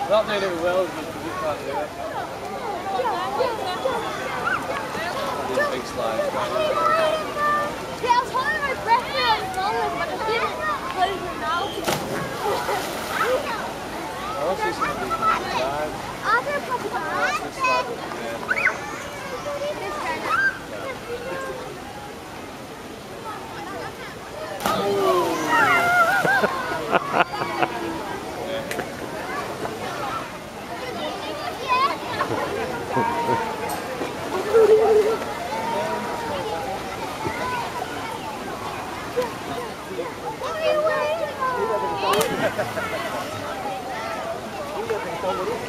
Not doing it well because you can't do it. These big slides. Yeah, I was holding my breath when I was falling, but I didn't close my mouth. I want to see some of these slides. Are there proper slides? This slide was there. This guy now. Favorito.